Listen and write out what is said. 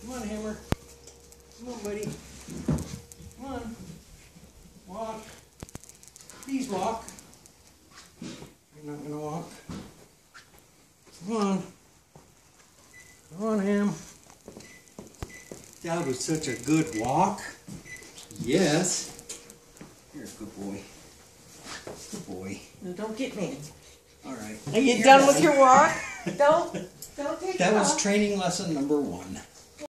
Come on, Hammer. Come on, buddy. Come on. Walk. Please walk. You're not gonna walk. Come on. Come on, Ham. That was such a good walk. Yes. You're a good boy. Good boy. No, don't get me. All right. Are you done with your walk? Don't take That it was off. training lesson number 1.